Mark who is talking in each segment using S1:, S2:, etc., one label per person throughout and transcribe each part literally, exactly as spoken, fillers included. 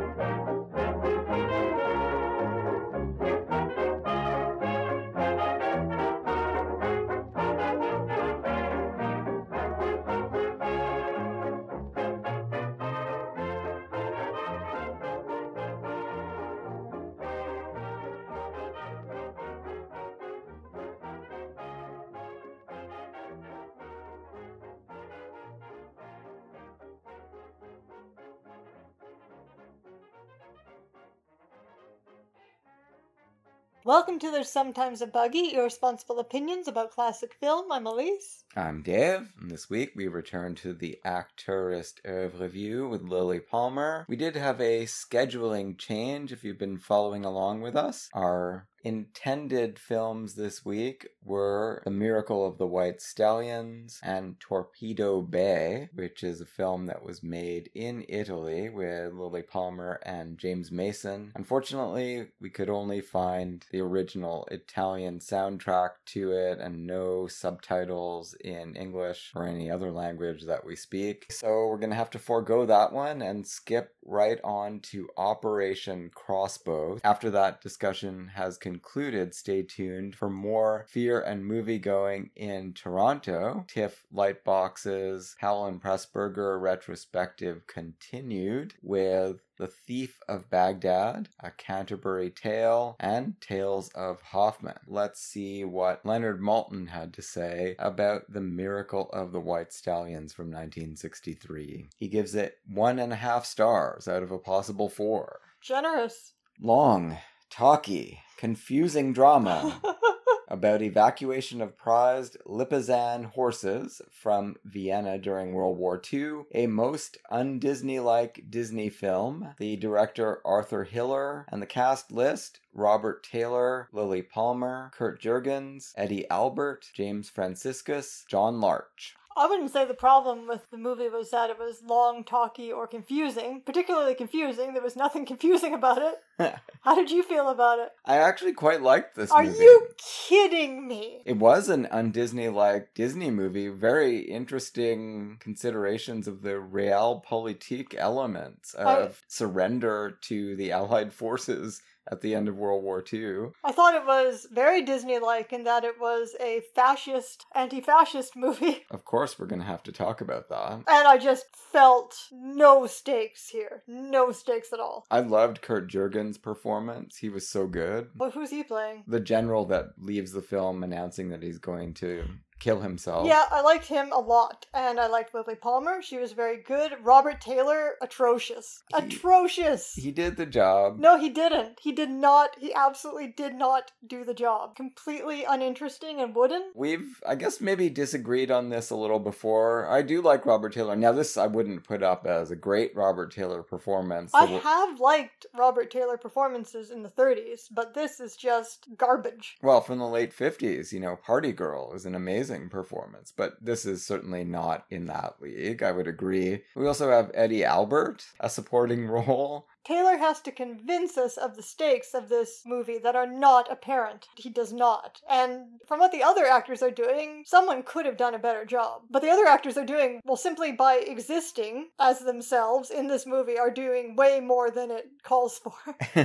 S1: Welcome to There's Sometimes a Buggy, irresponsible opinions about classic film. I'm Elise.
S2: I'm Dave, and this week we return to the Acteurist Oeuvre-view with Lilli Palmer. We did have a scheduling change if you've been following along with us. Our intended films this week were The Miracle of the White Stallions and Torpedo Bay, which is a film that was made in Italy with Lilli Palmer and James Mason. Unfortunately, we could only find the original Italian soundtrack to it and no subtitles in English or any other language that we speak. So we're going to have to forego that one and skip right on to Operation Crossbow. After that discussion has concluded, stay tuned for more Fear and Moviegoing in Toronto. TIFF Lightbox's Powell Pressburgers retrospective continued with The Thief of Bagdad, A Canterbury Tale, and Tales of Hoffman. Let's see what Leonard Maltin had to say about The Miracle of the White Stallions from nineteen sixty-three. He gives it one and a half stars out of a possible four.
S1: Generous.
S2: Long, talky, confusing drama about evacuation of prized Lipizan horses from Vienna during World War Two, a most un-Disney-like Disney film. The director Arthur Hiller, and the cast list: Robert Taylor, Lilli Palmer, Kurt Jurgens, Eddie Albert, James Franciscus, John Larch.
S1: I wouldn't say the problem with the movie was that it was long, talky, or confusing. Particularly confusing. There was nothing confusing about it. How did you feel about it?
S2: I actually quite liked this
S1: Are
S2: movie.
S1: Are you kidding me?
S2: It was an un-Disney-like Disney movie. Very interesting considerations of the realpolitik elements of
S1: I...
S2: surrender to the Allied forces at the end of World War Two.
S1: I thought it was very Disney-like in that it was a fascist, anti-fascist movie.
S2: Of course we're going to have to talk about that.
S1: And I just felt no stakes here. No stakes at all.
S2: I loved Kurt Jurgens' performance. He was so good.
S1: Well, who's he playing?
S2: The general that leaves the film announcing that he's going to kill himself.
S1: Yeah, I liked him a lot. And I liked Lilli Palmer. She was very good. Robert Taylor, atrocious. He, atrocious!
S2: He did the job.
S1: No, he didn't. He did not. He absolutely did not do the job. Completely uninteresting and wooden.
S2: We've, I guess, maybe disagreed on this a little before. I do like Robert Taylor. Now, this I wouldn't put up as a great Robert Taylor performance.
S1: I have liked Robert Taylor performances in the thirties, but this is just garbage.
S2: Well, from the late fifties, you know, Party Girl is an amazing performance, but this is certainly not in that league, I would agree. We also have Eddie Albert, a supporting role.
S1: Taylor has to convince us of the stakes of this movie that are not apparent. He does not. And from what the other actors are doing, someone could have done a better job. But the other actors are doing, well, simply by existing as themselves in this movie, are doing way more than it calls for.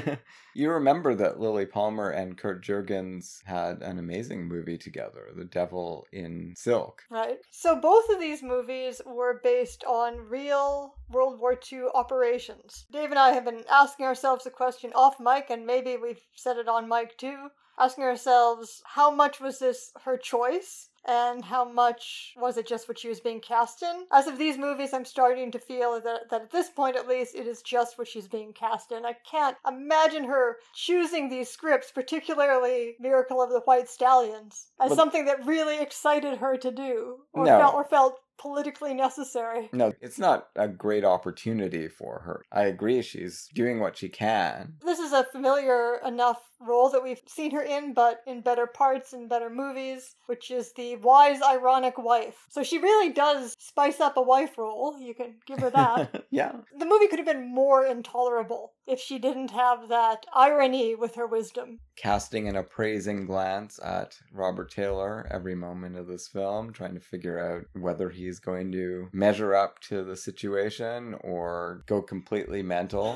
S2: You remember that Lilli Palmer and Kurt Jurgens had an amazing movie together, The Devil in Silk.
S1: Right. So both of these movies were based on real World War Two operations. Dave and I have been asking ourselves a question off mic, and maybe we've said it on mic too, asking ourselves, how much was this her choice? And how much was it just what she was being cast in? As of these movies, I'm starting to feel that, that at this point at least, it is just what she's being cast in. I can't imagine her choosing these scripts, particularly Miracle of the White Stallions, as well, something that really excited her to do, or
S2: no.
S1: felt or felt politically necessary.
S2: No, it's not a great opportunity for her. I agree, she's doing what she can.
S1: This is a familiar enough role that we've seen her in, but in better parts and better movies, which is the wise, ironic wife. So she really does spice up a wife role. You can give her that.
S2: Yeah.
S1: The movie could have been more intolerable if she didn't have that irony with her wisdom.
S2: Casting an appraising glance at Robert Taylor every moment of this film, trying to figure out whether he's going to measure up to the situation or go completely mental.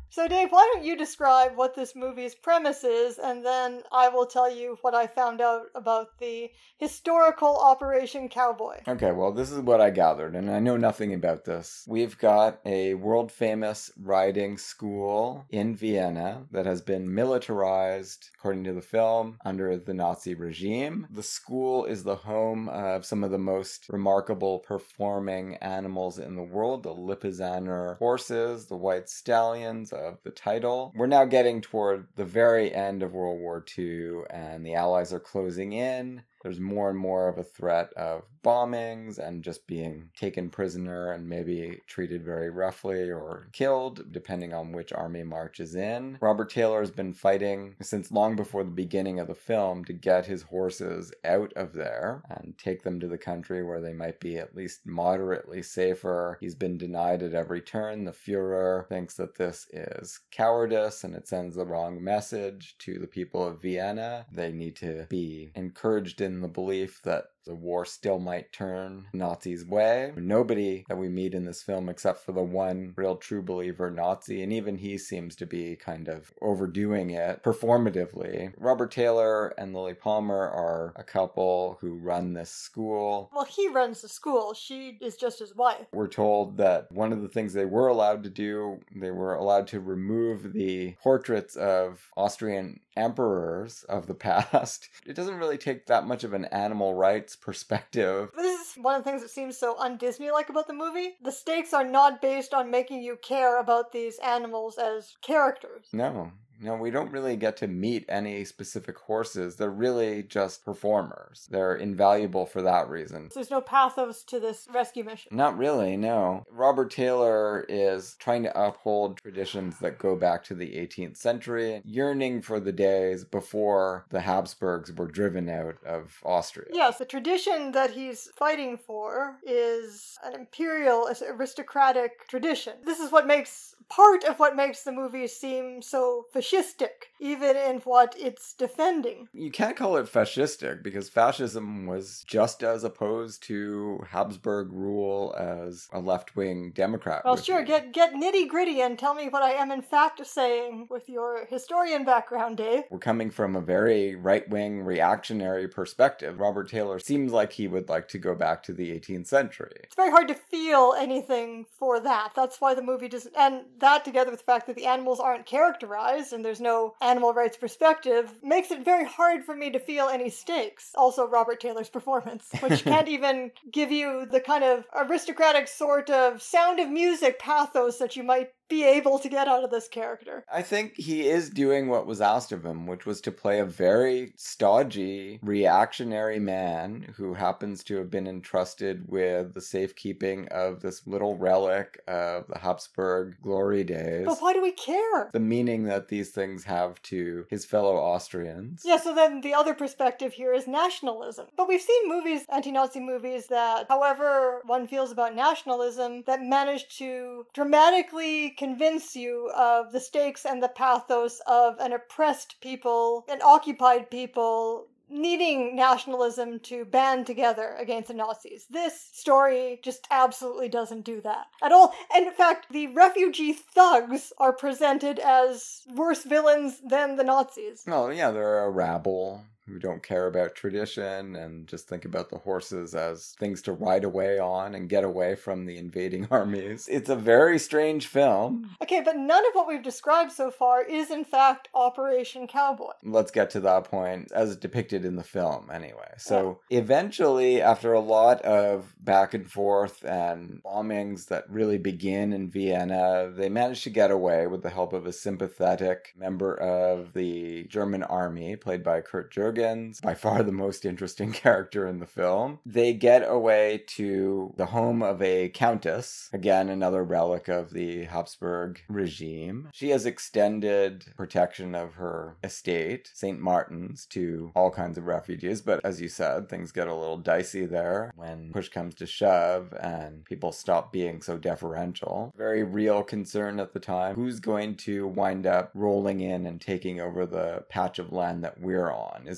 S1: So Dave, why don't you describe what this movie's premise is, and then I will tell you what I found out about the historical Operation Cowboy.
S2: Okay, well, this is what I gathered, and I know nothing about this. We've got a world-famous riding school in Vienna that has been militarized, according to the film, under the Nazi regime. The school is the home of some of the most remarkable performing animals in the world, the Lipizzaner horses, the White Stallions of the title. We're now getting toward the very end of World War Two, and the Allies are closing in. There's more and more of a threat of bombings and just being taken prisoner and maybe treated very roughly or killed, depending on which army marches in. Robert Taylor has been fighting since long before the beginning of the film to get his horses out of there and take them to the country where they might be at least moderately safer. He's been denied at every turn. The Führer thinks that this is cowardice and it sends the wrong message to the people of Vienna. They need to be encouraged in in the belief that the war still might turn Nazis' way. Nobody that we meet in this film, except for the one real true believer Nazi, and even he seems to be kind of overdoing it performatively. Robert Taylor and Lilli Palmer are a couple who run this school.
S1: Well, he runs the school. She is just his wife.
S2: We're told that one of the things they were allowed to do, they were allowed to remove the portraits of Austrian emperors of the past. It doesn't really take that much of an animal rights perspective.
S1: This is one of the things that seems so un-Disney-like about the movie. The stakes are not based on making you care about these animals as characters.
S2: No. No, we don't really get to meet any specific horses. They're really just performers. They're invaluable for that reason.
S1: So there's no pathos to this rescue mission?
S2: Not really, no. Robert Taylor is trying to uphold traditions that go back to the eighteenth century, yearning for the days before the Habsburgs were driven out of Austria.
S1: Yes, the tradition that he's fighting for is an imperial, aristocratic tradition. This is what makes, part of what makes the movie seem so fascistic. Fascistic, even in what it's defending.
S2: You can't call it fascistic because fascism was just as opposed to Habsburg rule as a left-wing Democrat.
S1: Well, sure, get get nitty-gritty and tell me what I am in fact saying with your historian background, Dave.
S2: We're coming from a very right-wing reactionary perspective. Robert Taylor seems like he would like to go back to the eighteenth century.
S1: It's very hard to feel anything for that. That's why the movie doesn't, and that together with the fact that the animals aren't characterized and there's no animal rights perspective, makes it very hard for me to feel any stakes. Also, Robert Taylor's performance, which can't even give you the kind of aristocratic sort of Sound of Music pathos that you might be able to get out of this character.
S2: I think he is doing what was asked of him, which was to play a very stodgy, reactionary man who happens to have been entrusted with the safekeeping of this little relic of the Habsburg glory days.
S1: But why do we care?
S2: The meaning that these things have to his fellow Austrians.
S1: Yeah, so then the other perspective here is nationalism. But we've seen movies, anti-Nazi movies, that, however one feels about nationalism, that manage to dramatically convince you of the stakes and the pathos of an oppressed people, an occupied people, needing nationalism to band together against the Nazis. This story just absolutely doesn't do that at all. And in fact, the refugee thugs are presented as worse villains than the Nazis.
S2: Well, yeah, they're a rabble who don't care about tradition and just think about the horses as things to ride away on and get away from the invading armies. It's a very strange film.
S1: Okay, but none of what we've described so far is in fact Operation Cowboy.
S2: Let's get to that point as depicted in the film anyway. So yeah. Eventually, after a lot of back and forth and bombings that really begin in Vienna, they manage to get away with the help of a sympathetic member of the German army, played by Kurt Jürgens, by far the most interesting character in the film. They get away to the home of a countess, again another relic of the Habsburg regime. She has extended protection of her estate, Saint Martin's, to all kinds of refugees, but as you said, things get a little dicey there when push comes to shove and people stop being so deferential. Very real concern at the time. Who's going to wind up rolling in and taking over the patch of land that we're on? Is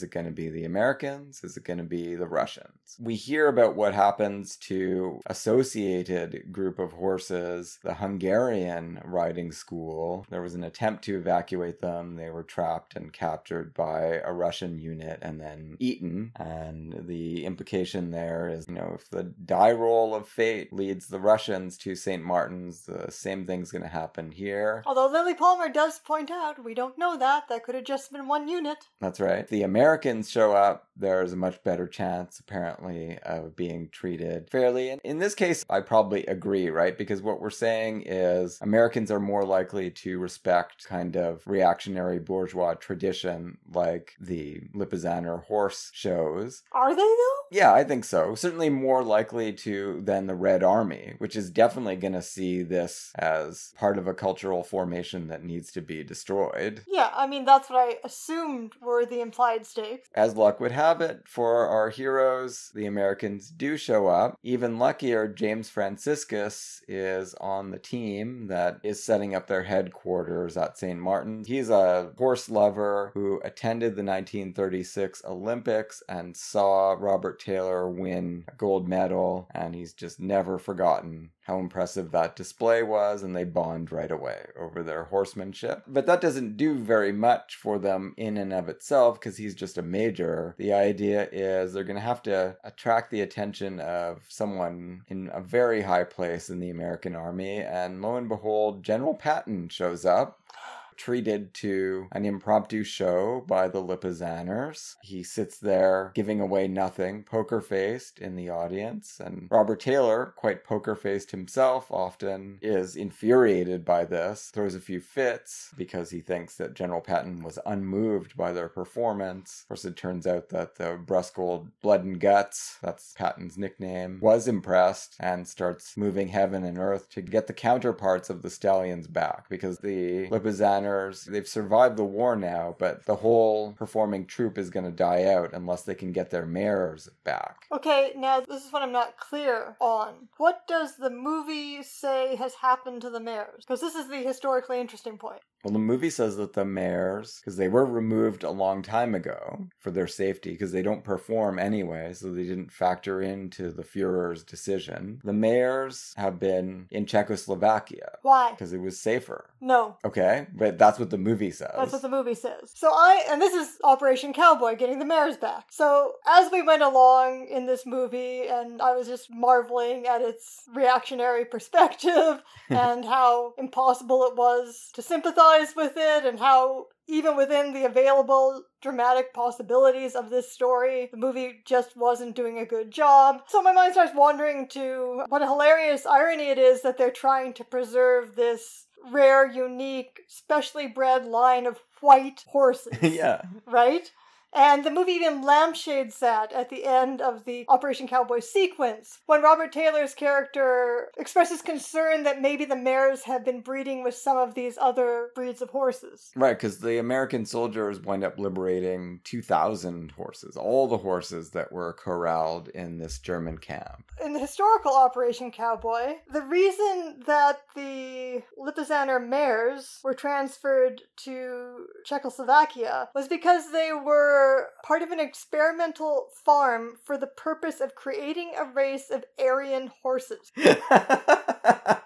S2: Is it going to be the Americans? Is it going to be the Russians? We hear about what happens to associated group of horses, the Hungarian riding school. There was an attempt to evacuate them. They were trapped and captured by a Russian unit and then eaten. And the implication there is, you know, if the die roll of fate leads the Russians to Saint Martin's, the same thing's going to happen here.
S1: Although Lilli Palmer does point out, we don't know that. That could have just been one unit.
S2: That's right. If the Americans show up, there's a much better chance, apparently, of being treated fairly. And in this case, I probably agree, right? Because what we're saying is Americans are more likely to respect kind of reactionary bourgeois tradition like the Lipizzanner horse shows.
S1: Are they, though?
S2: Yeah, I think so. Certainly more likely to than the Red Army, which is definitely going to see this as part of a cultural formation that needs to be destroyed.
S1: Yeah, I mean, that's what I assumed were the implied stakes.
S2: As luck would have it, for our heroes, the Americans do show up. Even luckier, James Franciscus is on the team that is setting up their headquarters at Saint Martin's. He's a horse lover who attended the nineteen thirty-six Olympics and saw Robert Taylor win a gold medal, and he's just never forgotten how impressive that display was, and they bond right away over their horsemanship. But that doesn't do very much for them in and of itself, because he's just a major. The idea is they're going to have to attract the attention of someone in a very high place in the American army, and lo and behold, General Patton shows up. Treated to an impromptu show by the Lipizzanners. He sits there giving away nothing, poker-faced in the audience, and Robert Taylor, quite poker-faced himself, often is infuriated by this, throws a few fits because he thinks that General Patton was unmoved by their performance. Of course, it turns out that the brusque old Blood and Guts, that's Patton's nickname, was impressed and starts moving heaven and earth to get the counterparts of the Stallions back, because the Lipizzanners, they've survived the war now, but the whole performing troupe is going to die out unless they can get their mares back.
S1: Okay, now this is what I'm not clear on. What does the movie say has happened to the mares? Because this is the historically interesting point.
S2: Well, the movie says that the mares, because they were removed a long time ago for their safety, because they don't perform anyway, so they didn't factor into the Führer's decision. The mares have been in Czechoslovakia.
S1: Why?
S2: Because it was safer.
S1: No.
S2: Okay, but that's what the movie says.
S1: That's what the movie says. So I, and this is Operation Cowboy, getting the mares back. So as we went along in this movie, and I was just marveling at its reactionary perspective, and how impossible it was to sympathize with it, and how even within the available dramatic possibilities of this story, the movie just wasn't doing a good job. So my mind starts wandering to what a hilarious irony it is that they're trying to preserve this rare, unique, specially bred line of white horses.
S2: Yeah.
S1: Right? And the movie even lampshades that at the end of the Operation Cowboy sequence, when Robert Taylor's character expresses concern that maybe the mares have been breeding with some of these other breeds of horses.
S2: Right, because the American soldiers wind up liberating two thousand horses, all the horses that were corralled in this German camp.
S1: In the historical Operation Cowboy, the reason that the Lipizzanner mares were transferred to Czechoslovakia was because they were part of an experimental farm for the purpose of creating a race of Aryan horses. So it's like,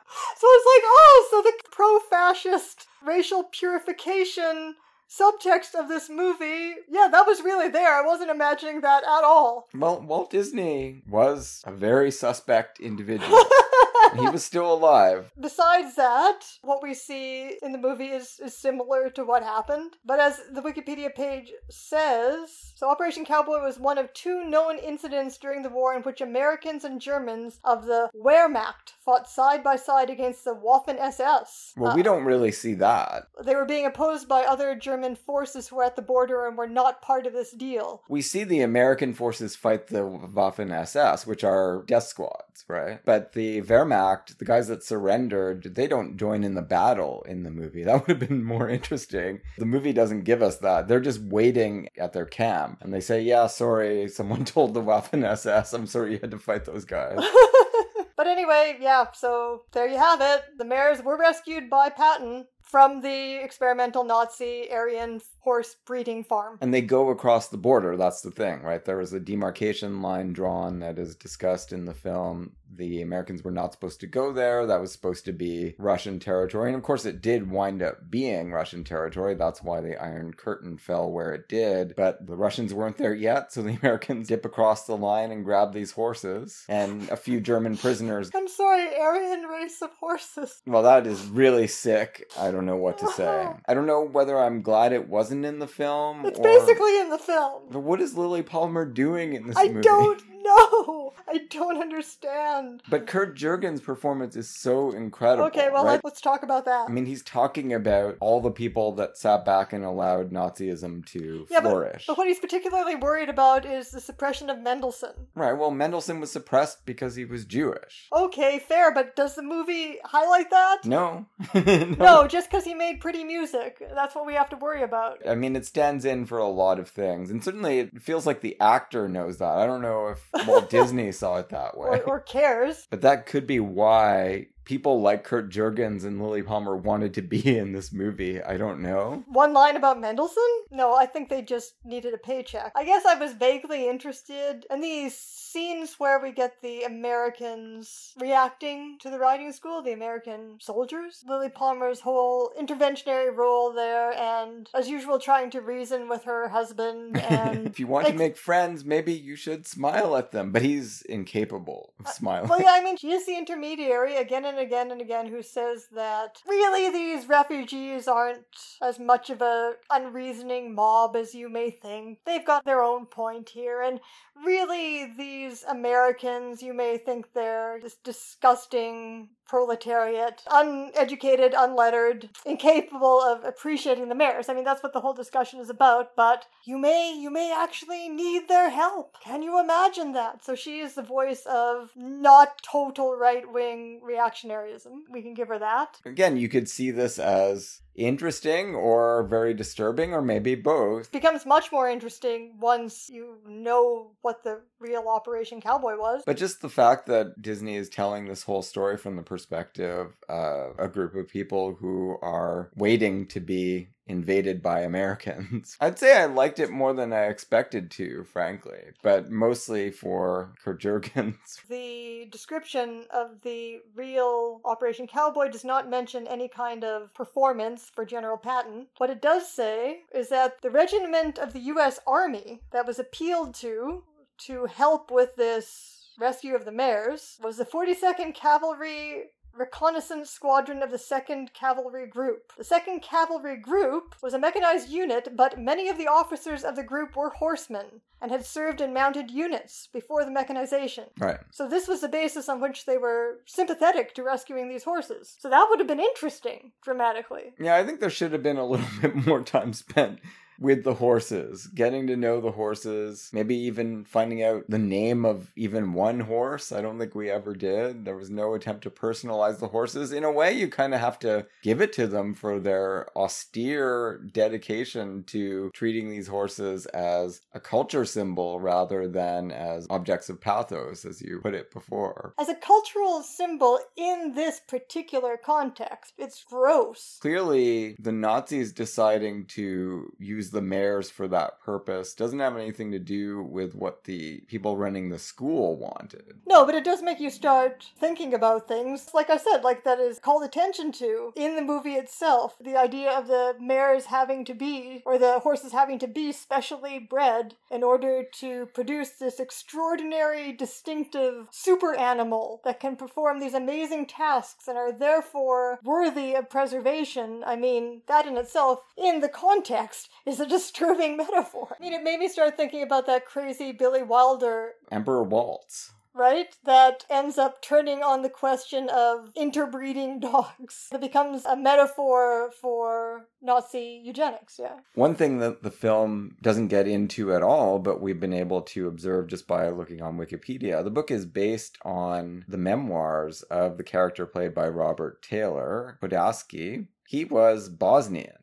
S1: oh, so the pro-fascist racial purification subtext of this movie, yeah, that was really there. I wasn't imagining that at all.
S2: Well, Walt Disney was a very suspect individual. He was still alive.
S1: Besides that, what we see in the movie is, is similar to what happened. But as the Wikipedia page says, so Operation Cowboy was one of two known incidents during the war in which Americans and Germans of the Wehrmacht fought side by side against the Waffen S S.
S2: Well,
S1: uh,
S2: we don't really see that.
S1: They were being opposed by other German forces who were at the border and were not part of this deal.
S2: We see the American forces fight the Waffen S S, which are death squads, right? But the Wehrmacht, the guys that surrendered, they don't join in the battle in the movie. That would have been more interesting. The movie doesn't give us that. They're just waiting at their camp. And they say, yeah, sorry, someone told the Waffen S S. I'm sorry you had to fight those guys.
S1: But anyway, yeah, so there you have it. The mares were rescued by Patton. from the experimental Nazi Aryan horse breeding farm.
S2: And they go across the border, that's the thing, right? There was a demarcation line drawn that is discussed in the film. The Americans were not supposed to go there. That was supposed to be Russian territory. And of course, it did wind up being Russian territory. That's why the Iron Curtain fell where it did. But the Russians weren't there yet, so the Americans dip across the line and grab these horses. And a few German prisoners.
S1: I'm sorry, Aryan race of horses.
S2: Well, that is really sick. I don't know what to say. I don't know whether I'm glad it wasn't in the film.
S1: It's
S2: or...
S1: basically in the film.
S2: But what is Lilli Palmer doing in this
S1: I
S2: movie?
S1: I don't know. I don't understand.
S2: But Kurt Jürgens' performance is so incredible.
S1: Okay, well,
S2: right?
S1: let's talk about that.
S2: I mean, he's talking about all the people that sat back and allowed Nazism to
S1: yeah,
S2: flourish.
S1: But, but what he's particularly worried about is the suppression of Mendelssohn.
S2: Right, well, Mendelssohn was suppressed because he was Jewish.
S1: Okay, fair, but does the movie highlight that?
S2: No. no.
S1: No, just because he made pretty music. That's what we have to worry about.
S2: I mean, it stands in for a lot of things. And certainly it feels like the actor knows that. I don't know if Walt Disney saw it that way.
S1: Or, or cares.
S2: But that could be why people like Kurt Jürgens and Lilli Palmer wanted to be in this movie. I don't know.
S1: One line about Mendelssohn? No, I think they just needed a paycheck. I guess I was vaguely interested in these scenes where we get the Americans reacting to the riding school, the American soldiers. Lilli Palmer's whole interventionary role there, and as usual trying to reason with her husband. And
S2: if you want ex- to make friends, maybe you should smile at them. But he's incapable of smiling.
S1: Uh, well, yeah, I mean, she is the intermediary again and again and again who says that really these refugees aren't as much of a unreasoning mob as you may think. They've got their own point here, and really these Americans, you may think they're this disgusting proletariat, uneducated, unlettered, incapable of appreciating the mares. I mean, that's what the whole discussion is about, but you may, you may actually need their help. Can you imagine that? So she is the voice of not total right-wing reactionaryism. We can give her that.
S2: Again, you could see this as interesting or very disturbing or maybe both.
S1: It becomes much more interesting once you know what the real Operation Cowboy was.
S2: But just the fact that Disney is telling this whole story from the perspective of a group of people who are waiting to be invaded by Americans. I'd say I liked it more than I expected to, frankly, but mostly for Kurt Jürgens.
S1: The description of the real Operation Cowboy does not mention any kind of performance for General Patton. What it does say is that the regiment of the U S Army that was appealed to to help with this rescue of the mares was the forty-second Cavalry Reconnaissance Squadron of the second Cavalry Group. The second Cavalry Group was a mechanized unit, but many of the officers of the group were horsemen and had served in mounted units before the mechanization.
S2: Right.
S1: So this was the basis on which they were sympathetic to rescuing these horses. So that would have been interesting, dramatically.
S2: Yeah, I think there should have been a little bit more time spent with the horses, getting to know the horses, maybe even finding out the name of even one horse. I don't think we ever did. There was no attempt to personalize the horses. In a way, you kind of have to give it to them for their austere dedication to treating these horses as a culture symbol rather than as objects of pathos, as you put it before.
S1: As a cultural symbol in this particular context, it's gross.
S2: Clearly, the Nazis deciding to use the mares for that purpose doesn't have anything to do with what the people running the school wanted.
S1: No, but it does make you start thinking about things, like I said, like that is called attention to in the movie itself. The idea of the mares having to be, or the horses having to be specially bred in order to produce this extraordinary, distinctive super animal that can perform these amazing tasks and are therefore worthy of preservation. I mean, that in itself, in the context, is a disturbing metaphor. I mean, it made me start thinking about that crazy Billy Wilder
S2: Emperor Waltz.
S1: Right? That ends up turning on the question of interbreeding dogs. It becomes a metaphor for Nazi eugenics, yeah.
S2: One thing that the film doesn't get into at all, but we've been able to observe just by looking on Wikipedia, the book is based on the memoirs of the character played by Robert Taylor, Podolsky. He was Bosnian.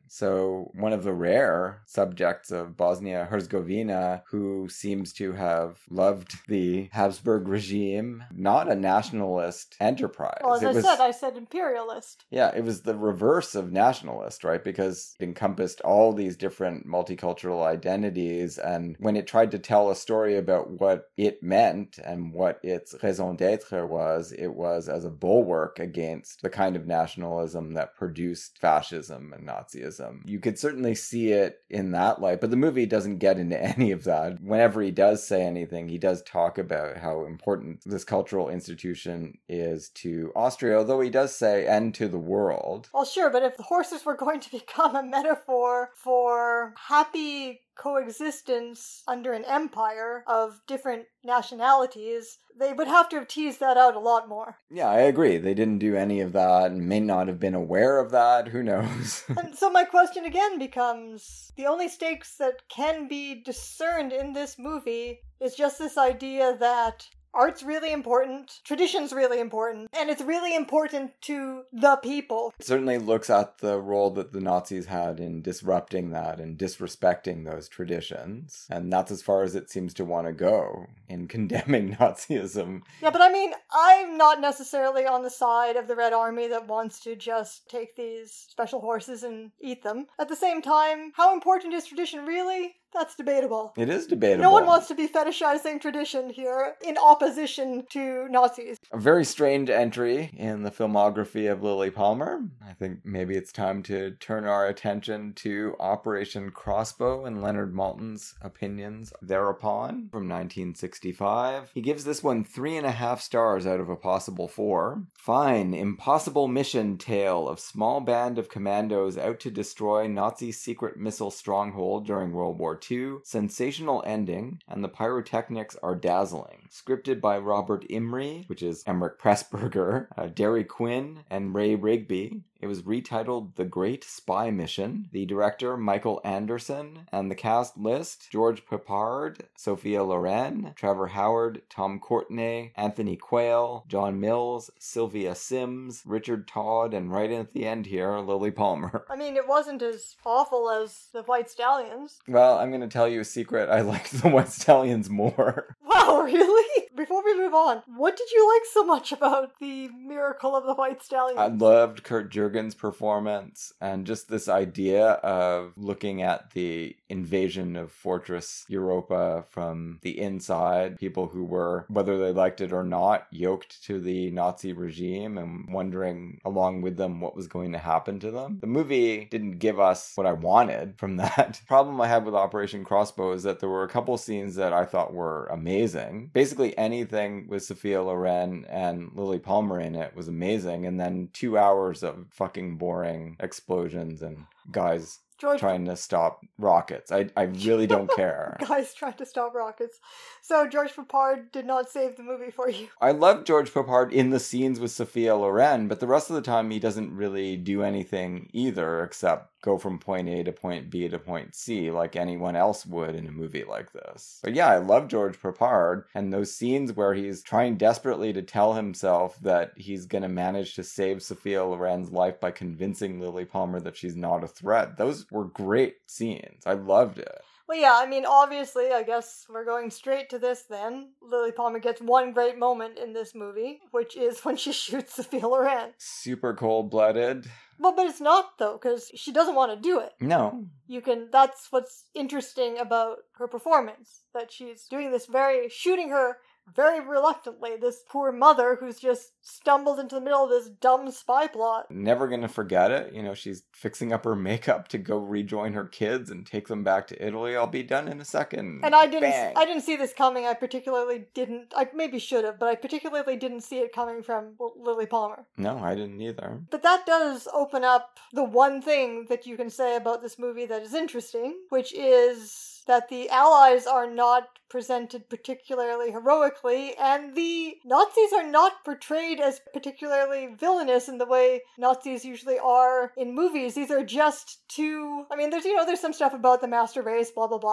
S2: So one of the rare subjects of Bosnia-Herzegovina who seems to have loved the Habsburg regime, not a nationalist enterprise.
S1: Well, as
S2: it
S1: I
S2: was,
S1: said, I said imperialist.
S2: Yeah, it was the reverse of nationalist, right? Because it encompassed all these different multicultural identities, and when it tried to tell a story about what it meant and what its raison d'etre was, it was as a bulwark against the kind of nationalism that produced fascism and Nazism. You could certainly see it in that light, but the movie doesn't get into any of that. Whenever he does say anything, he does talk about how important this cultural institution is to Austria, although he does say, and to the world.
S1: Well, sure, but if the horses were going to become a metaphor for happy coexistence under an empire of different nationalities, they would have to have teased that out a lot more.
S2: Yeah, I agree. They didn't do any of that and may not have been aware of that. Who knows?
S1: And so my question again becomes, the only stakes that can be discerned in this movie is just this idea that art's really important, tradition's really important, and it's really important to the people.
S2: It certainly looks at the role that the Nazis had in disrupting that and disrespecting those traditions. And that's as far as it seems to want to go in condemning Nazism.
S1: Yeah, but I mean, I'm not necessarily on the side of the Red Army that wants to just take these special horses and eat them. At the same time, how important is tradition really? That's debatable.
S2: It is debatable.
S1: No one wants to be fetishizing tradition here in opposition to Nazis.
S2: A very strange entry in the filmography of Lilli Palmer. I think maybe it's time to turn our attention to Operation Crossbow and Leonard Maltin's opinions thereupon from nineteen sixty-five. He gives this one three and a half stars out of a possible four. Fine, impossible mission tale of small band of commandos out to destroy Nazi secret missile stronghold during World War Two. Sensational ending, and the pyrotechnics are dazzling. Scripted by Robert Imrie, which is Emmerich Pressburger, uh, Derry Quinn, and Ray Rigby. It was retitled The Great Spy Mission. The director, Michael Anderson, and the cast list, George Peppard, Sophia Loren, Trevor Howard, Tom Courtenay, Anthony Quayle, John Mills, Sylvia Sims, Richard Todd, and right in at the end here, Lilli Palmer.
S1: I mean, it wasn't as awful as the White Stallions.
S2: Well, I'm going to tell you a secret. I liked the White Stallions more.
S1: Wow, really? Before we move on, what did you like so much about the miracle of the White Stallions?
S2: I loved Kurt Jurgens' performance and just this idea of looking at the invasion of Fortress Europa from the inside. People who were, whether they liked it or not, yoked to the Nazi regime and wondering along with them what was going to happen to them. The movie didn't give us what I wanted from that. The problem I had with Operation Crossbow is that there were a couple scenes that I thought were amazing. Basically anything with Sophia Loren and Lilli Palmer in it was amazing, and then two hours of fucking boring explosions and guys George... trying to stop rockets. I I really don't care.
S1: Guys trying to stop rockets. So George Peppard did not save the movie for you.
S2: I love George Peppard in the scenes with Sophia Loren, but the rest of the time he doesn't really do anything either except go from point A to point B to point C like anyone else would in a movie like this. But yeah, I love George Peppard, and those scenes where he's trying desperately to tell himself that he's going to manage to save Sophia Loren's life by convincing Lilli Palmer that she's not a threat. Those were great scenes. I loved it.
S1: Well, yeah, I mean, obviously, I guess we're going straight to this then. Lilli Palmer gets one great moment in this movie, which is when she shoots Sophia Loren.
S2: Super cold-blooded.
S1: Well, but it's not, though, because she doesn't want to do it.
S2: No.
S1: You can, that's what's interesting about her performance, that she's doing this very, shooting her very reluctantly, this poor mother who's just stumbled into the middle of this dumb spy plot.
S2: Never gonna forget it. You know, she's fixing up her makeup to go rejoin her kids and take them back to Italy. I'll be done in a second.
S1: And I didn't
S2: Bang.
S1: I didn't see this coming. I particularly didn't, I maybe should have, but I particularly didn't see it coming from Lilli Palmer.
S2: No, I didn't either.
S1: But that does open up the one thing that you can say about this movie that is interesting, which is that the Allies are not presented particularly heroically, and the Nazis are not portrayed as particularly villainous in the way Nazis usually are in movies. These are just two, I mean, there's, you know, there's some stuff about the master race, blah, blah, blah,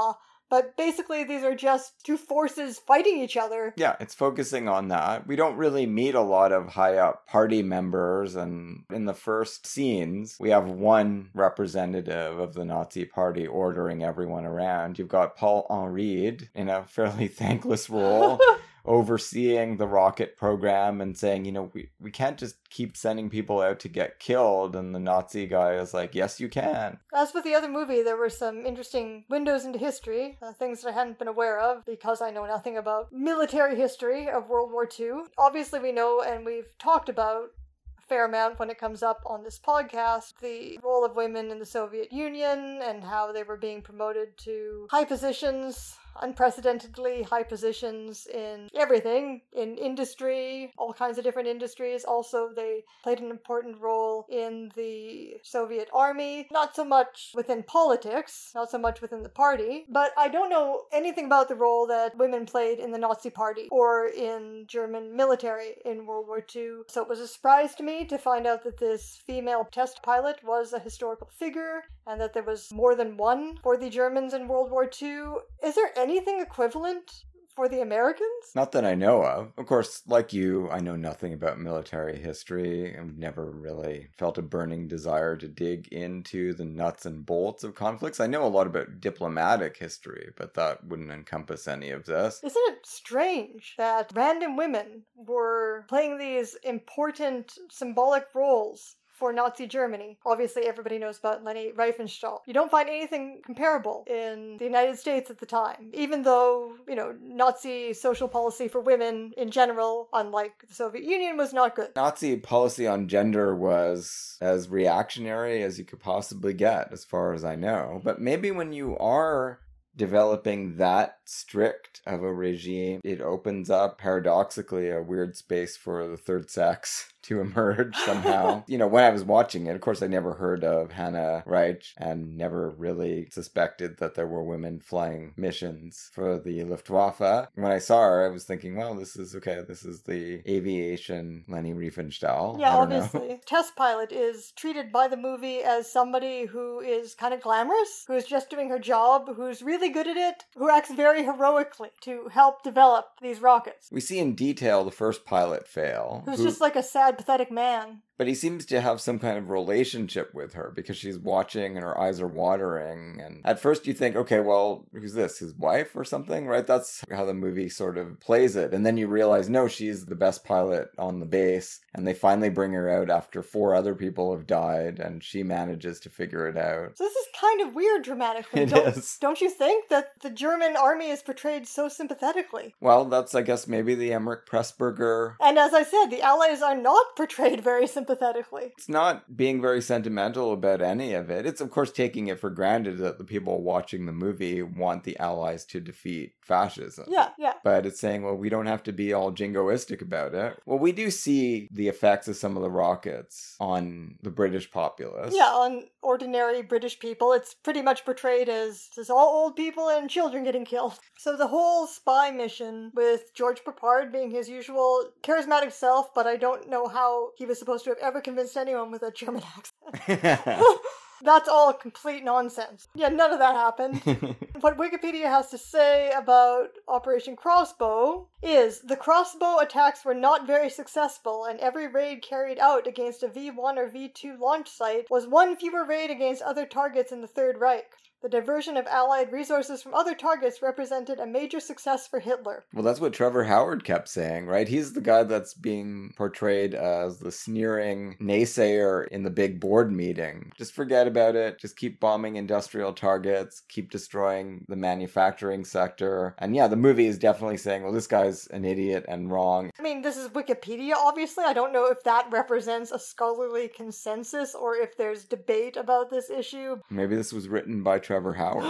S1: But basically, these are just two forces fighting each other.
S2: Yeah, it's focusing on that. We don't really meet a lot of high-up party members, and in the first scenes, we have one representative of the Nazi party ordering everyone around. You've got Paul Henri in a fairly thankless role, overseeing the rocket program and saying, you know, we, we can't just keep sending people out to get killed. And the Nazi guy is like, yes, you can.
S1: As with the other movie, there were some interesting windows into history, uh, things that I hadn't been aware of because I know nothing about military history of World War Two. Obviously, we know and we've talked about fair amount when it comes up on this podcast, the role of women in the Soviet Union and how they were being promoted to high positions, unprecedentedly high positions in everything, in industry, all kinds of different industries. Also, they played an important role in the Soviet army, not so much within politics, not so much within the party, but I don't know anything about the role that women played in the Nazi party or in German military in World War Two. So it was a surprise to me to find out that this female test pilot was a historical figure and that there was more than one for the Germans in World War Two. Is there anything equivalent for the Americans?
S2: Not that I know of. Of course, like you, I know nothing about military history and never really felt a burning desire to dig into the nuts and bolts of conflicts. I know a lot about diplomatic history, but that wouldn't encompass any of this.
S1: Isn't it strange that random women were playing these important symbolic roles for Nazi Germany? Obviously, everybody knows about Leni Riefenstahl. You don't find anything comparable in the United States at the time, even though, you know, Nazi social policy for women in general, unlike the Soviet Union, was not good.
S2: Nazi policy on gender was as reactionary as you could possibly get, as far as I know. But maybe when you are developing that strict of a regime, it opens up, paradoxically, a weird space for the third sex to emerge somehow. You know, when I was watching it, of course, I never heard of Hannah Reich and never really suspected that there were women flying missions for the Luftwaffe. When I saw her, I was thinking, well, this is okay. This is the aviation Leni Riefenstahl.
S1: Yeah, obviously. Test pilot is treated by the movie as somebody who is kind of glamorous, who is just doing her job, who's really good at it, who acts very heroically to help develop these rockets.
S2: We see in detail the first pilot fail.
S1: Who's
S2: who...
S1: just like a sad, pathetic man.
S2: But he seems to have some kind of relationship with her because she's watching and her eyes are watering. And at first you think, okay, well, who's this? His wife or something, right? That's how the movie sort of plays it. And then you realize, no, she's the best pilot on the base. And they finally bring her out after four other people have died and she manages to figure it out.
S1: So this is kind of weird dramatically.
S2: It
S1: don't,
S2: is.
S1: Don't you think that the German army is portrayed so sympathetically?
S2: Well, that's, I guess, maybe the Emmerich Pressburger.
S1: And as I said, the Allies are not portrayed very sympathetically.
S2: It's not being very sentimental about any of it. It's, of course, taking it for granted that the people watching the movie want the Allies to defeat fascism.
S1: Yeah, yeah.
S2: But it's saying, well, we don't have to be all jingoistic about it. Well, we do see the effects of some of the rockets on the British populace.
S1: Yeah, on ordinary British people. It's pretty much portrayed as just all old people and children getting killed. So the whole spy mission with George Peppard being his usual charismatic self, but I don't know how he was supposed to have ever convinced anyone with a German accent. That's all complete nonsense. Yeah, none of that happened. What Wikipedia has to say about Operation Crossbow is the crossbow attacks were not very successful, and every raid carried out against a V one or V two launch site was one fewer raid against other targets in the Third Reich. The diversion of Allied resources from other targets represented a major success for Hitler.
S2: Well, that's what Trevor Howard kept saying, right? He's the guy that's being portrayed as the sneering naysayer in the big board meeting. Just forget about it. Just keep bombing industrial targets. Keep destroying the manufacturing sector. And yeah, the movie is definitely saying, well, this guy's an idiot and wrong.
S1: I mean, this is Wikipedia, obviously. I don't know if that represents a scholarly consensus or if there's debate about this issue.
S2: Maybe this was written by Trevor Howard.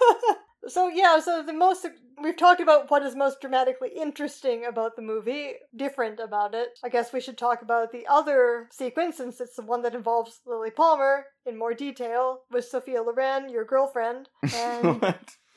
S1: So yeah, so the most, we've talked about what is most dramatically interesting about the movie, different about it. I guess we should talk about the other sequence, since it's the one that involves Lilli Palmer in more detail, with Sophia Loren, your girlfriend. And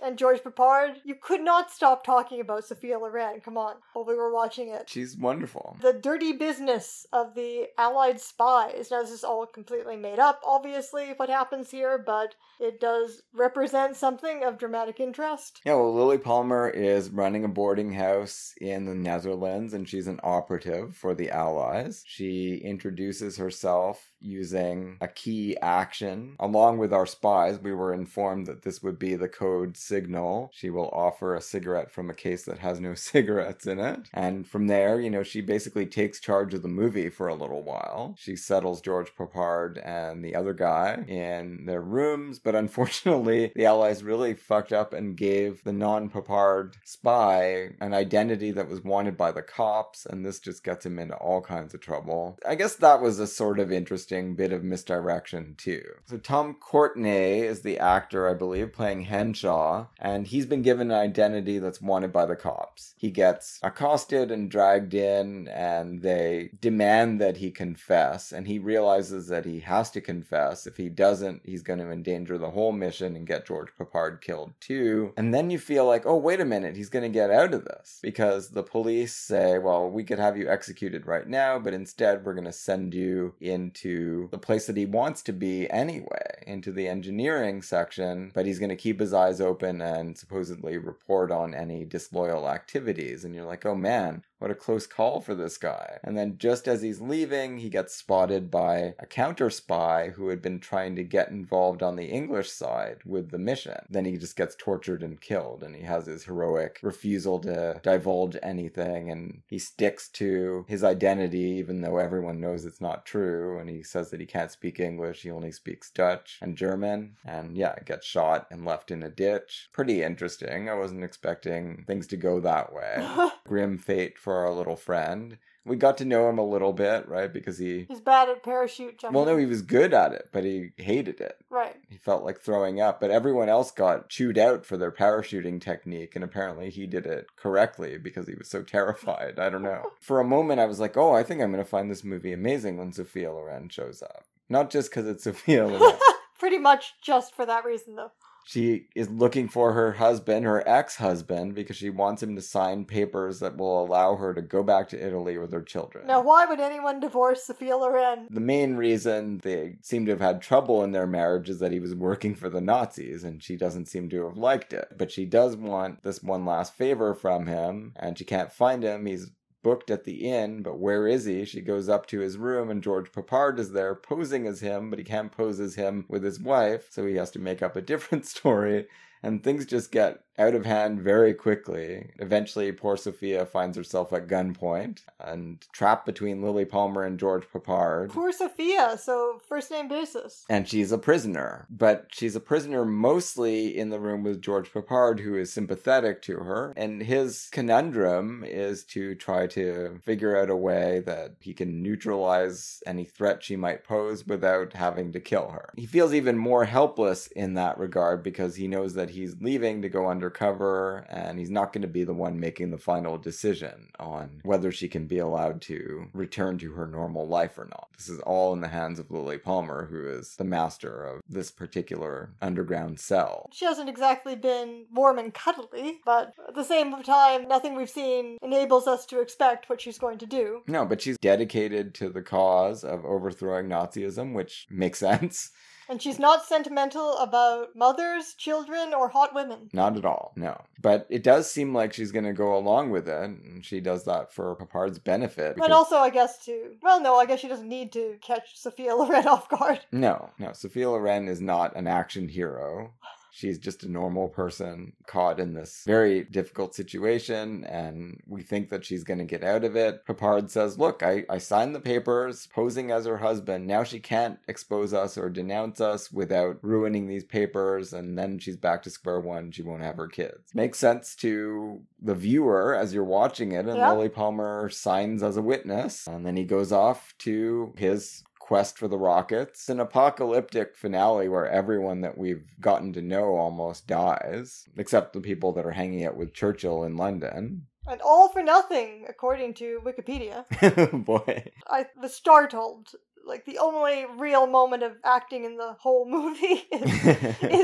S1: and George Peppard, you could not stop talking about Sophia Loren, come on, while we were watching it.
S2: She's wonderful.
S1: The dirty business of the Allied spies. Now, this is all completely made up, obviously, what happens here, but it does represent something of dramatic interest.
S2: Yeah, well, Lilli Palmer is running a boarding house in the Netherlands, and she's an operative for the Allies. She introduces herself using a key action. Along with our spies, we were informed that this would be the code signal. She will offer a cigarette from a case that has no cigarettes in it. And from there, you know, she basically takes charge of the movie for a little while. She settles George Peppard and the other guy in their rooms, but unfortunately, the Allies really fucked up and gave the non-Peppard spy an identity that was wanted by the cops, and this just gets him into all kinds of trouble. I guess that was a sort of interesting bit of misdirection too. So Tom Courtenay is the actor, I believe, playing Henshaw, and he's been given an identity that's wanted by the cops. He gets accosted and dragged in, and they demand that he confess, and he realizes that he has to confess. If he doesn't, he's going to endanger the whole mission and get George Peppard killed too. And then you feel like, oh, wait a minute, he's going to get out of this, because the police say, well, we could have you executed right now, but instead we're going to send you into the place that he wants to be anyway, into the engineering section, but he's going to keep his eyes open and supposedly report on any disloyal activities. And you're like, oh man, what a close call for this guy. And then just as he's leaving, he gets spotted by a counter spy who had been trying to get involved on the English side with the mission. Then he just gets tortured and killed, and he has his heroic refusal to divulge anything, and he sticks to his identity even though everyone knows it's not true, and he says that he can't speak English, he only speaks Dutch and German, and yeah, gets shot and left in a ditch. Pretty interesting. I wasn't expecting things to go that way. Grim fate for our little friend. We got to know him a little bit, right? Because he...
S1: He's bad at parachute jumping.
S2: Well, no, he was good at it, but he hated it.
S1: Right.
S2: He felt like throwing up, but everyone else got chewed out for their parachuting technique, and apparently he did it correctly because he was so terrified. I don't know. For a moment, I was like, oh, I think I'm going to find this movie amazing when Sophia Loren shows up. Not just because it's Sophia Loren.
S1: Pretty much just for that reason, though.
S2: She is looking for her husband, her ex-husband, because she wants him to sign papers that will allow her to go back to Italy with her children.
S1: Now, why would anyone divorce Sophia Loren?
S2: The main reason they seem to have had trouble in their marriage is that he was working for the Nazis, and she doesn't seem to have liked it. But she does want this one last favor from him, and she can't find him. He's booked at the inn, but where is he? She goes up to his room, and George Peppard is there posing as him, but he can't pose as him with his wife, so he has to make up a different story, and things just get out of hand very quickly. Eventually, poor Sophia finds herself at gunpoint and trapped between Lilli Palmer and George Peppard.
S1: Poor Sophia, so first name basis.
S2: And she's a prisoner. But she's a prisoner mostly in the room with George Peppard, who is sympathetic to her. And his conundrum is to try to figure out a way that he can neutralize any threat she might pose without having to kill her. He feels even more helpless in that regard because he knows that he's leaving to go undercover, and he's not going to be the one making the final decision on whether she can be allowed to return to her normal life or not. This is all in the hands of Lilli Palmer, who is the master of this particular underground cell.
S1: She hasn't exactly been warm and cuddly, but at the same time, nothing we've seen enables us to expect what she's going to do.
S2: No, but she's dedicated to the cause of overthrowing Nazism, which makes sense.
S1: And she's not sentimental about mothers, children, or hot women.
S2: Not at all, no. But it does seem like she's going to go along with it, and she does that for Peppard's benefit.
S1: But also, I guess, to... Well, no, I guess she doesn't need to catch Sophia Loren off guard.
S2: No, no. Sophia Loren is not an action hero. She's just a normal person caught in this very difficult situation, and we think that she's going to get out of it. Peppard says, look, I, I signed the papers posing as her husband. Now she can't expose us or denounce us without ruining these papers, and then she's back to square one. She won't have her kids. Makes sense to the viewer as you're watching it, and
S1: yeah.
S2: Lilli Palmer signs as a witness, and then he goes off to his quest for the rockets. An apocalyptic finale where everyone that we've gotten to know almost dies, except the people that are hanging out with Churchill in London.
S1: And all for nothing, according to Wikipedia.
S2: Boy.
S1: I was startled. Like, the only real moment of acting in the whole movie is, is Lilli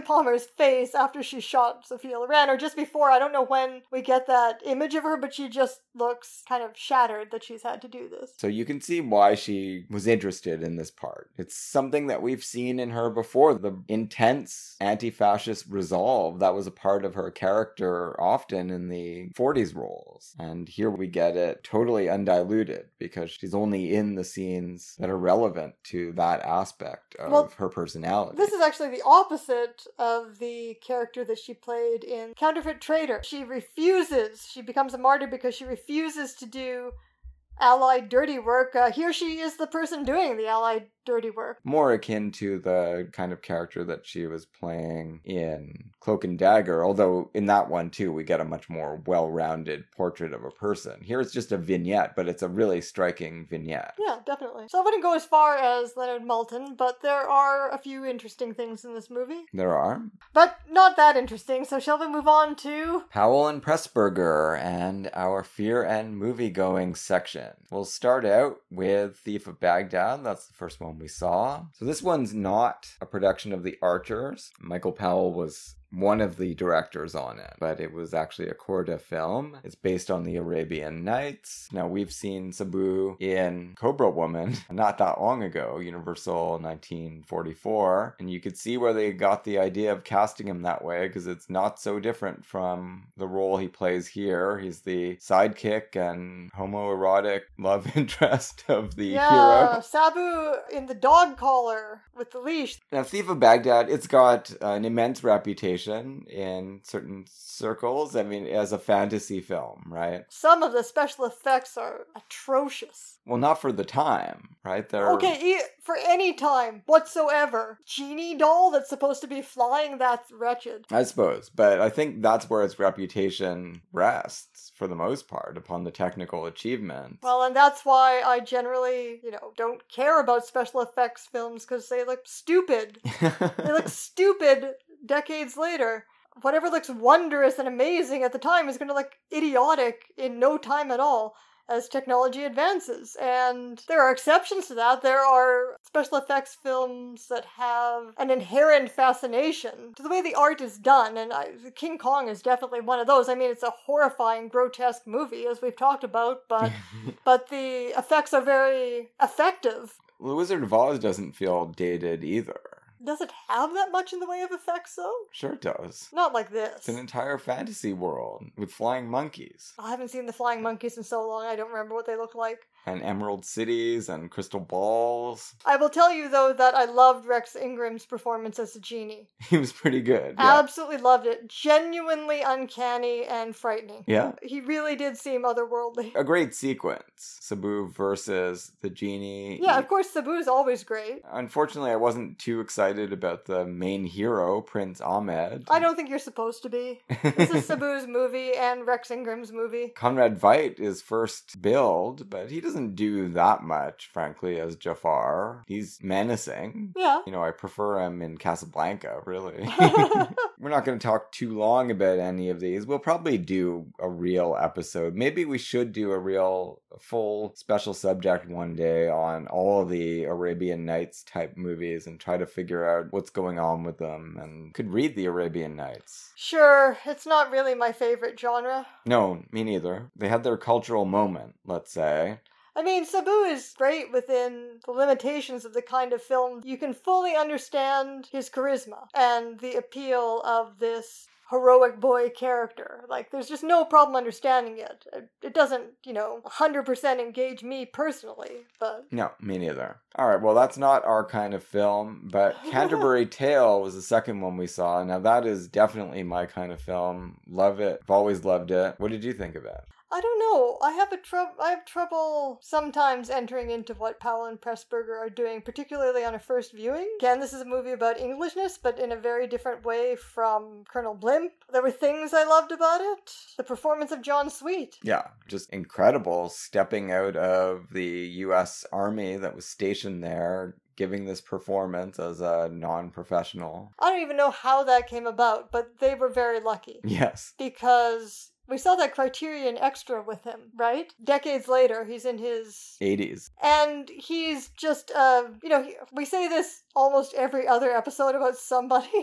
S1: Palmer's face after she shot Sophia Loren, or just before. I don't know when we get that image of her, but she just looks kind of shattered that she's had to do this.
S2: So you can see why she was interested in this part. It's something that we've seen in her before, the intense anti-fascist resolve that was a part of her character often in the forties roles. And here we get it totally undiluted because she's only in the scenes that are relevant to that aspect of well, her personality.
S1: This is actually the opposite of the character that she played in Counterfeit Traitor. She refuses, she becomes a martyr because she refuses to do Allied dirty work. Uh, here she is the person doing the Allied dirty work.
S2: More akin to the kind of character that she was playing in Cloak and Dagger, although in that one too we get a much more well-rounded portrait of a person. Here it's just a vignette, but it's a really striking vignette.
S1: Yeah, definitely. So I wouldn't go as far as Leonard Maltin, but there are a few interesting things in this movie.
S2: There are.
S1: But not that interesting, so shall we move on to
S2: Powell and Pressburger and our Fear and Moviegoing section. We'll start out with Thief of Bagdad. That's the first one we saw. So this one's not a production of The Archers. Michael Powell was one of the directors on it, but it was actually a Korda film. It's based on the Arabian Nights. Now, we've seen Sabu in Cobra Woman not that long ago, Universal nineteen forty-four, and you could see where they got the idea of casting him that way, because it's not so different from the role he plays here. He's the sidekick and homoerotic love interest of the
S1: yeah,
S2: hero.
S1: Sabu in the dog collar with the leash.
S2: Now, Thief of Baghdad, it's got an immense reputation in certain circles. I mean, as a fantasy film, right?
S1: Some of the special effects are atrocious.
S2: Well, not for the time, right? They're...
S1: Okay, e- for any time whatsoever. Genie doll that's supposed to be flying, that's wretched.
S2: I suppose, but I think that's where its reputation rests, for the most part, upon the technical achievements.
S1: Well, and that's why I generally, you know, don't care about special effects films, because they look stupid. They look stupid decades later. Whatever looks wondrous and amazing at the time is going to look idiotic in no time at all as technology advances. And there are exceptions to that. There are special effects films that have an inherent fascination to the way the art is done, and I, King Kong is definitely one of those. I mean, it's a horrifying, grotesque movie, as we've talked about, but but the effects are very effective.
S2: The Wizard of Oz doesn't feel dated either.
S1: Does it have that much in the way of effects, though?
S2: Sure it does.
S1: Not like this.
S2: It's an entire fantasy world with flying monkeys.
S1: I haven't seen the flying monkeys in so long, I don't remember what they look like.
S2: And emerald cities and crystal balls.
S1: I will tell you, though, that I loved Rex Ingram's performance as the genie.
S2: He was pretty good. Yeah.
S1: Absolutely loved it. Genuinely uncanny and frightening.
S2: Yeah.
S1: He really did seem otherworldly.
S2: A great sequence. Sabu versus the genie.
S1: Yeah, of course, Sabu's always great.
S2: Unfortunately, I wasn't too excited about the main hero, Prince Ahmed.
S1: I don't think you're supposed to be. This is Sabu's movie and Rex Ingram's movie.
S2: Conrad Veidt is first billed, but he doesn't do that much, frankly, as Jafar. He's menacing.
S1: Yeah.
S2: You know, I prefer him in Casablanca, really. We're not going to talk too long about any of these. We'll probably do a real episode. Maybe we should do a real full special subject one day on all the Arabian Nights type movies and try to figure out what's going on with them, and could read the Arabian Nights.
S1: Sure, it's not really my favorite genre.
S2: No, me neither. They had their cultural moment, let's say.
S1: I mean, Sabu is great within the limitations of the kind of film. You can fully understand his charisma and the appeal of this heroic boy character. Like, there's just no problem understanding it. It doesn't, you know, one hundred percent engage me personally, but...
S2: No, me neither. Alright, well, that's not our kind of film, but Canterbury Tale was the second one we saw. Now, that is definitely my kind of film. Love it. I've always loved it. What did you think of it?
S1: I don't know. I have a trou- I have trouble sometimes entering into what Powell and Pressburger are doing, particularly on a first viewing. Again, this is a movie about Englishness, but in a very different way from Colonel Blimp. There were things I loved about it. The performance of John Sweet.
S2: Yeah, just incredible, stepping out of the U S Army that was stationed there, giving this performance as a non-professional.
S1: I don't even know how that came about, but they were very lucky.
S2: Yes.
S1: Because... we saw that Criterion Extra with him, right? Decades later, he's in his...
S2: eighties.
S1: And he's just, uh, you know, he, we say this almost every other episode about somebody.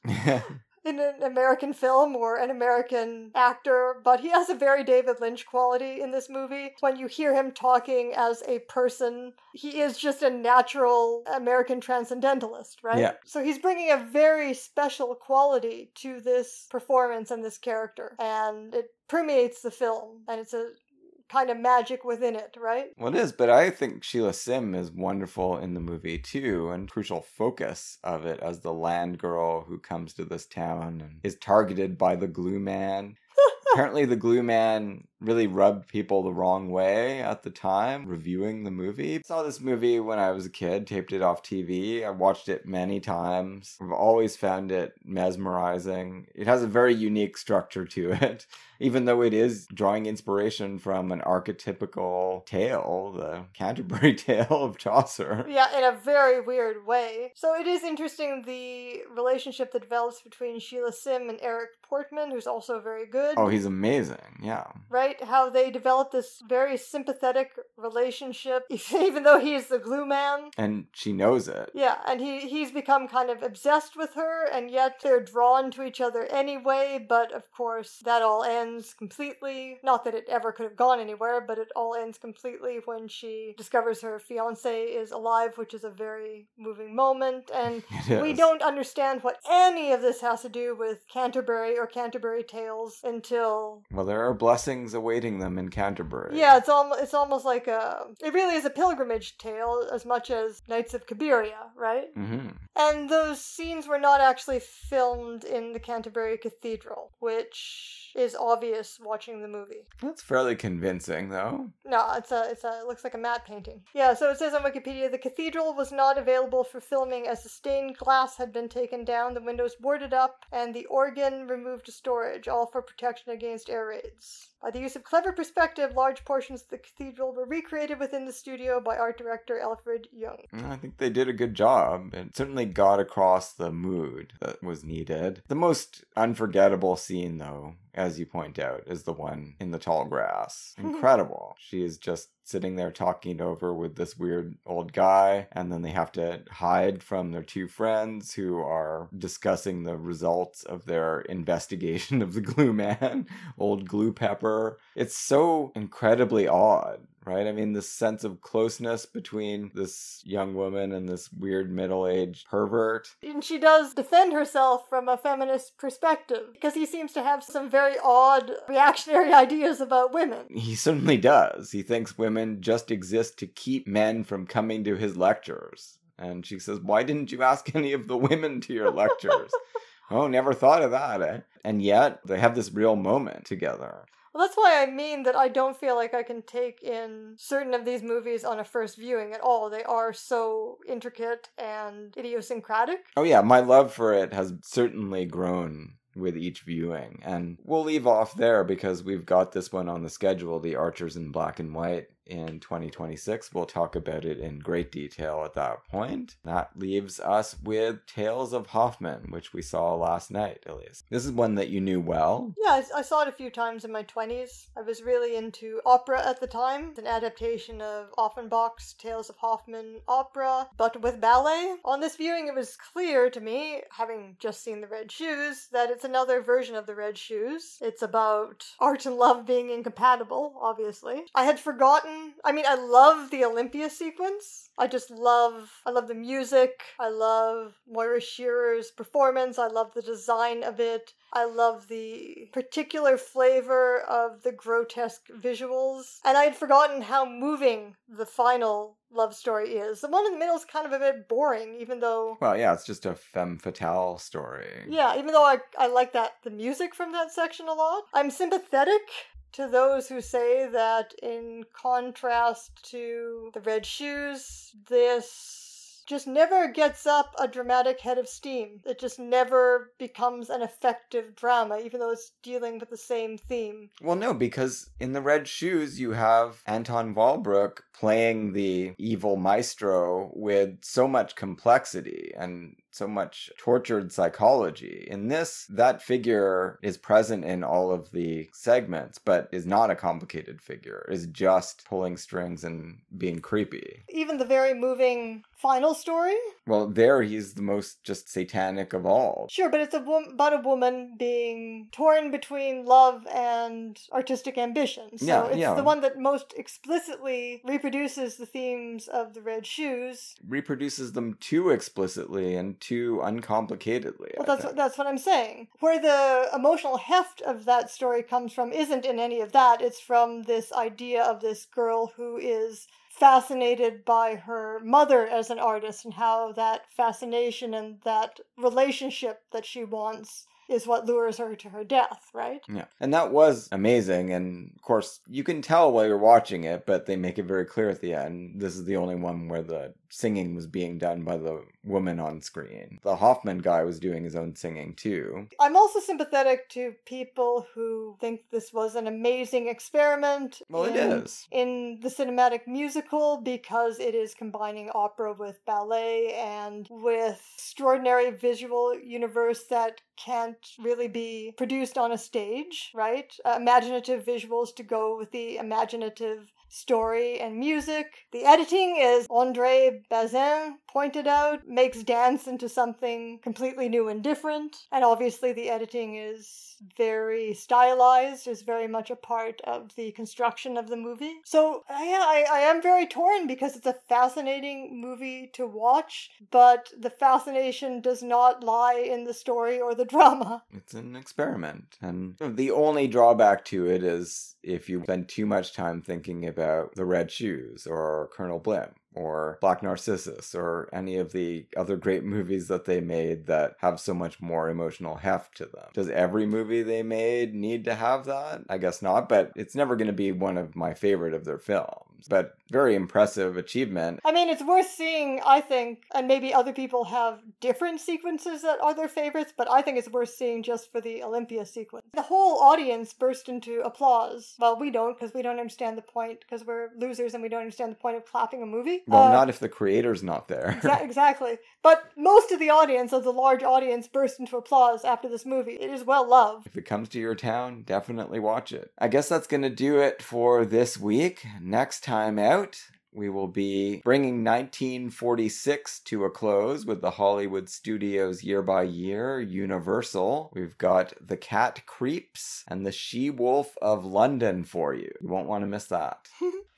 S1: in an American film or an American actor, but he has a very David Lynch quality in this movie. When you hear him talking as a person, he is just a natural American transcendentalist, right?
S2: Yeah.
S1: So he's bringing a very special quality to this performance and this character, and it permeates the film, and it's a kind of magic within it, right?
S2: Well, it is, but I think Sheila Sim is wonderful in the movie too, and crucial focus of it as the land girl who comes to this town and is targeted by the glue man. Apparently the glue man really rubbed people the wrong way at the time, reviewing the movie. I saw this movie when I was a kid, taped it off T V. I watched it many times. I've always found it mesmerizing. It has a very unique structure to it, even though it is drawing inspiration from an archetypical tale, the Canterbury tale of Chaucer.
S1: Yeah, in a very weird way. So it is interesting the relationship that develops between Sheila Sim and Eric Portman, who's also very good.
S2: Oh, he's amazing, yeah.
S1: Right? How they develop this very sympathetic relationship, even though he's the glue man.
S2: And she knows it.
S1: Yeah, and he, he's become kind of obsessed with her, and yet they're drawn to each other anyway, but of course that all ends completely. Not that it ever could have gone anywhere, but it all ends completely when she discovers her fiancé is alive, which is a very moving moment, and we don't understand what any of this has to do with Canterbury or Canterbury Tales until...
S2: Well, there are blessings awaiting them in Canterbury.
S1: Yeah, it's almost it's almost like a it really is a pilgrimage tale as much as Knights of Cabiria, right?
S2: Mm-hmm.
S1: And those scenes were not actually filmed in the Canterbury Cathedral, which is obvious watching the movie.
S2: That's fairly convincing, though.
S1: No, it's a it's a it looks like a matte painting. Yeah, so it says on Wikipedia the cathedral was not available for filming as the stained glass had been taken down, the windows boarded up, and the organ removed to storage, all for protection against air raids. By the use of clever perspective, large portions of the cathedral were recreated within the studio by art director Alfred Young.
S2: I think they did a good job. It certainly got across the mood that was needed. The most unforgettable scene, though, as you point out, is the one in the tall grass. Incredible. She is just sitting there talking it over with this weird old guy, and then they have to hide from their two friends who are discussing the results of their investigation of the glue man, old Glue Pepper. It's so incredibly odd, right? I mean, this sense of closeness between this young woman and this weird middle-aged pervert.
S1: And she does defend herself from a feminist perspective, because he seems to have some very odd reactionary ideas about women.
S2: He certainly does. He thinks women just exist to keep men from coming to his lectures. And she says, why didn't you ask any of the women to your lectures? Oh, never thought of that, eh? And yet, they have this real moment together.
S1: Well, that's why I mean that I don't feel like I can take in certain of these movies on a first viewing at all. They are so intricate and idiosyncratic.
S2: Oh yeah, my love for it has certainly grown with each viewing. And we'll leave off there because we've got this one on the schedule, The Archers in Black and White, in twenty twenty-six. We'll talk about it in great detail at that point. That leaves us with Tales of Hoffman, which we saw last night, at least. This is one that you knew well.
S1: Yeah, I, I saw it a few times in my twenties. I was really into opera at the time. It's an adaptation of Offenbach's Tales of Hoffman opera, but with ballet. On this viewing, it was clear to me, having just seen The Red Shoes, that it's another version of The Red Shoes. It's about art and love being incompatible, obviously. I had forgotten I mean, I love the Olympia sequence. I just love, I love the music. I love Moira Shearer's performance. I love the design of it. I love the particular flavor of the grotesque visuals. And I had forgotten how moving the final love story is. The one in the middle is kind of a bit boring, even though...
S2: Well, yeah, it's just a femme fatale story.
S1: Yeah, even though I, I like that, the music from that section a lot. I'm sympathetic to those who say that in contrast to The Red Shoes, this just never gets up a dramatic head of steam. It just never becomes an effective drama, even though it's dealing with the same theme.
S2: Well, no, because in The Red Shoes, you have Anton Walbrook playing the evil maestro with so much complexity and so much tortured psychology. In this, that figure is present in all of the segments, but is not a complicated figure, is just pulling strings and being creepy.
S1: Even the very moving final story?
S2: Well, there he's the most just satanic of all.
S1: Sure, but it's a wo- about a woman being torn between love and artistic ambition. So
S2: Yeah,
S1: it's
S2: yeah.
S1: the one that most explicitly reproduces the themes of the Red Shoes.
S2: Reproduces them too explicitly and too uncomplicatedly.
S1: Well,
S2: I
S1: that's
S2: think.
S1: what, that's what I'm saying. Where the emotional heft of that story comes from isn't in any of that. It's from this idea of this girl who is fascinated by her mother as an artist and how that fascination and that relationship that she wants is what lures her to her death, right?
S2: Yeah. And that was amazing. And of course, you can tell while you're watching it, but they make it very clear at the end. This is the only one where the singing was being done by the woman on screen. The Hoffman guy was doing his own singing too.
S1: I'm also sympathetic to people who think this was an amazing experiment.
S2: Well,
S1: in,
S2: it is.
S1: In the cinematic musical because it is combining opera with ballet and with extraordinary visual universe that can't really be produced on a stage, right? Uh, imaginative visuals to go with the imaginative story and music. The editing, as Andre Bazin pointed out, makes dance into something completely new and different. And obviously the editing is very stylized, is very much a part of the construction of the movie. So yeah, I, I am very torn because it's a fascinating movie to watch, but the fascination does not lie in the story or the drama.
S2: It's an experiment. And the only drawback to it is if you spend too much time thinking about the Red Shoes or Colonel Blimp or Black Narcissus or any of the other great movies that they made that have so much more emotional heft to them. Does every movie they made need to have that? I guess not, but it's never going to be one of my favorite of their films. But very impressive achievement.
S1: I mean, it's worth seeing, I think, and maybe other people have different sequences that are their favorites, but I think it's worth seeing just for the Olympia sequence. The whole audience burst into applause. Well, we don't, because we don't understand the point, because we're losers and we don't understand the point of clapping a movie.
S2: Well,
S1: uh,
S2: not if the creator's not there.
S1: exa- exactly. But most of the audience, of the large audience, burst into applause after this movie. It is well loved.
S2: If it comes to your town, definitely watch it. I guess that's going to do it for this week. Next time out, we will be bringing nineteen forty-six to a close with the Hollywood Studios Year by Year, Universal. We've got The Cat Creeps and The She-Wolf of London for you. You won't want to miss that.